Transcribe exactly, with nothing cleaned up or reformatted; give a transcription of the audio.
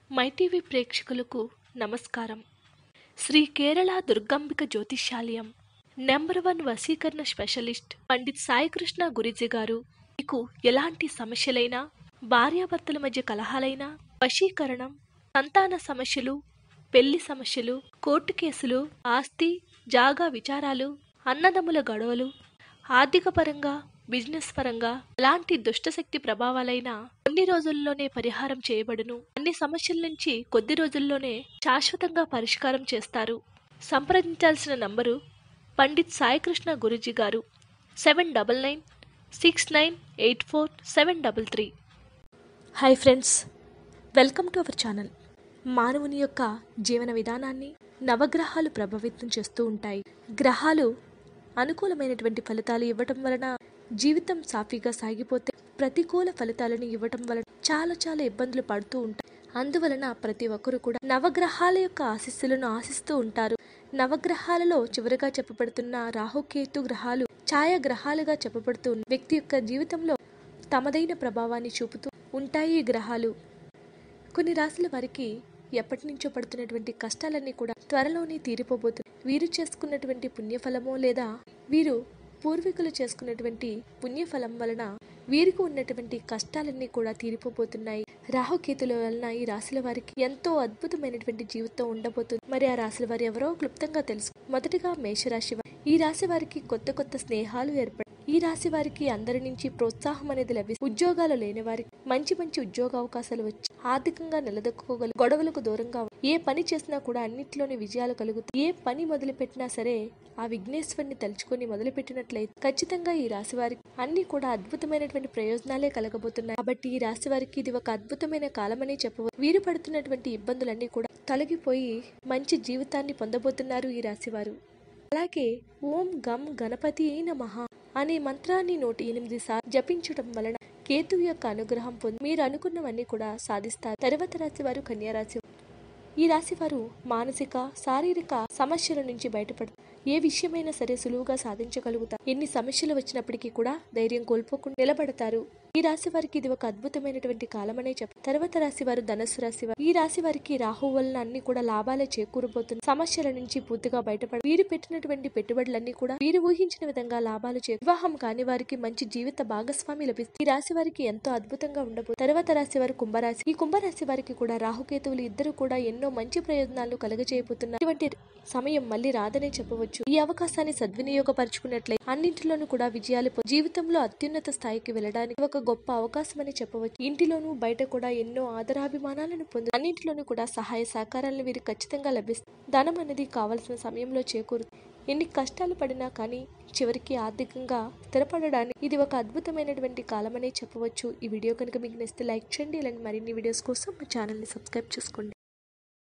MyTV ప్రేక్షకులకు నమస్కారం. Shri Kerala Durgambika Jyotishyalayam number one వశీకరణ స్పెషలిస్ట్ పండిత్ సాయికృష్ణ గురూజీ గారు మీకు ఎలాంటి సమస్యలైనా, భార్యాభర్తల మధ్య కలహాలైనా, వశీకరణం, సంతాన సమస్యలు, పెళ్లి సమస్యలు, కోర్టు కేసులు, ఆస్తి జాగా విచారాలు, అన్నదమ్ముల గొడవలు, ఆర్థిక పరంగా, బిజినెస్ పరంగా ఎలాంటి దుష్టశక్తి ప్రభావాలైనా కొన్ని రోజుల్లోనే పరిహారం చేయబడును. అన్ని సమస్యల నుంచి కొద్ది రోజుల్లోనే శాశ్వతంగా పరిష్కారం చేస్తారు. సంప్రదించాల్సిన నంబరు పండిత్ సాయికృష్ణ గురూజీ గారు seven double nine six nine eight four seven double three. Hi friends, welcome to our channel. మానవుని యొక్క జీవన విధానాన్ని నవగ్రహాలు ప్రభావితం చేస్తూ ఉంటాయి. గ్రహాలు అనుకూలమైనటువంటి ఫలితాలు ఇవ్వటం వలన జీవితం సాఫీగా సాగిపోతే, ప్రతికూల ఫలితాలను ఇవ్వటం వలన చాలా చాలా ఇబ్బందులు పడుతూ ఉంటారు. అందువలన ప్రతి ఒక్కరు కూడా నవగ్రహాల యొక్క ఆశీస్సులను ఆశిస్తూ ఉంటారు. నవగ్రహాలలో చివరిగా చెప్పబడుతున్న రాహుకేతు గ్రహాలు ఛాయాగ్రహాలుగా చెప్పబడుతూ వ్యక్తి యొక్క జీవితంలో తమదైన ప్రభావాన్ని చూపుతూ ఉంటాయి. ఈ గ్రహాలు కొన్ని రాశుల వారికి ఎప్పటి నుంచో పడుతున్నటువంటి కష్టాలన్నీ కూడా త్వరలోనే తీరిపోబోతుంది. వీరు చేసుకున్నటువంటి పుణ్యఫలమో లేదా వీరు పూర్వీకులు చేసుకున్నటువంటి పుణ్యఫలం వలన వీరికి ఉన్నటువంటి కష్టాలన్నీ కూడా తీరిపోబోతున్నాయి. రాహుకేతుల వలన ఈ రాశుల వారికి ఎంతో అద్భుతమైనటువంటి జీవితం ఉండబోతుంది. మరి ఆ రాశుల వారు ఎవరో క్లుప్తంగా తెలుసు. మొదటిగా మేషరాశి వారు. ఈ రాశి వారికి కొత్త కొత్త స్నేహాలు ఏర్పడి, ఈ రాశి వారికి అందరి నుంచి ప్రోత్సాహం అనేది లభిస్తుంది. ఉద్యోగాలు లేని వారికి మంచి మంచి ఉద్యోగ అవకాశాలు వచ్చి ఆర్థికంగా నిలదొక్కుకోగల, గొడవలకు దూరంగా ఏ పని చేసినా కూడా అన్నింటిలోని విజయాలు కలుగుతాయి. ఏ పని మొదలు పెట్టినా సరే ఆ విఘ్నేశ్వరిని తలుచుకొని మొదలు పెట్టినట్లయితే ఖచ్చితంగా ఈ రాశి వారికి అన్ని కూడా అద్భుతమైనటువంటి ప్రయోజనాలే కలగబోతున్నాయి. కాబట్టి ఈ రాశి వారికి ఇది ఒక అద్భుతమైన కాలమని చెప్పవచ్చు. వీరు పడుతున్నటువంటి ఇబ్బందులన్నీ కూడా తొలగిపోయి మంచి జీవితాన్ని పొందబోతున్నారు ఈ రాశి వారు. అలాగే ఓం గం గణపతి నమః అనే మంత్రాన్ని నూట ఎనిమిది సార్లు జపించడం వలన కేతువు యొక్క అనుగ్రహం పొంది మీరు అనుకున్నవన్నీ కూడా సాధిస్తారు. తర్వాత రాశి వారు కన్యా రాశి. ఈ రాశి వారు మానసిక, శారీరక సమస్యల నుంచి బయటపడతారు. ఏ విషయమైనా సరే సులువుగా సాధించగలుగుతారు. ఎన్ని సమస్యలు వచ్చినప్పటికీ కూడా ధైర్యం కోల్పోకుండా నిలబడతారు. ఈ రాశి వారికి ఇది ఒక అద్భుతమైనటువంటి కాలమనే చెప్పారు. తర్వాత రాశి వారు ధనుస్సు రాశి వారు. ఈ రాశి వారికి రాహు వలన అన్ని కూడా లాభాలే చేకూరబోతుంది. సమస్యల నుంచి పూర్తిగా బయటపడి వీరు పెట్టినటువంటి పెట్టుబడులన్నీ కూడా వీరు ఊహించిన విధంగా లాభాలు చే వివాహం కాని వారికి మంచి జీవిత భాగస్వామి లభిస్తుంది. ఈ రాశి వారికి ఎంతో అద్భుతంగా ఉండబోతుంది. తర్వాత రాశి వారు కుంభరాశి. ఈ కుంభరాశి వారికి కూడా రాహుకేతువులు ఇద్దరు కూడా ఎన్నో మంచి ప్రయోజనాలు కలగజేయబోతున్నారు. ఇటువంటి సమయం మళ్ళీ రాదనే చెప్పవచ్చు. ఈ అవకాశాన్ని సద్వినియోగపరుచుకున్నట్లయితే అన్నింటిలోనూ కూడా విజయాలు జీవితంలో అత్యున్నత స్థాయికి వెళ్ళడానికి ఒక గొప్ప అవకాశం అని చెప్పవచ్చు. ఇంటిలోనూ బయట కూడా ఎన్నో ఆదరాభిమానాలను పొంది అన్నింటిలోనూ కూడా సహాయ సహకారాలను వీరు ఖచ్చితంగా లభిస్తుంది. ధనం అనేది కావలసిన సమయంలో చేకూరుతుంది. ఎన్ని కష్టాలు పడినా కానీ చివరికి ఆర్థికంగా స్థిరపడడానికి ఇది ఒక అద్భుతమైనటువంటి కాలమనే చెప్పవచ్చు. ఈ వీడియో కనుక మీకు నచ్చితే లైక్ చేయండి. ఇలాంటి మరిన్ని వీడియోస్ కోసం మా ఛానల్ని సబ్స్క్రైబ్ చేసుకోండి.